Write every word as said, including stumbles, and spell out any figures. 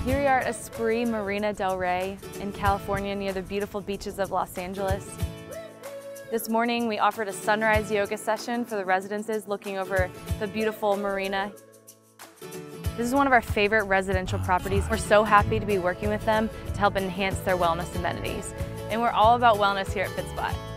Here we are at Esprit Marina Del Rey in California near the beautiful beaches of Los Angeles. This morning we offered a sunrise yoga session for the residences looking over the beautiful marina. This is one of our favorite residential properties. We're so happy to be working with them to help enhance their wellness amenities. And we're all about wellness here at Fitspot.